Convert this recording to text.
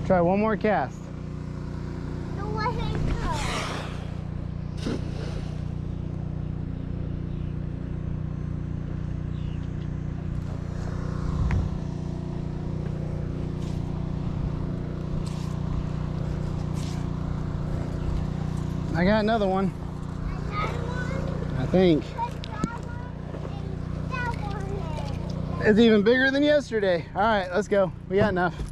Try one more cast. The one I got another one. Another one? I think. That one. It's even bigger than yesterday. All right, let's go. We got enough.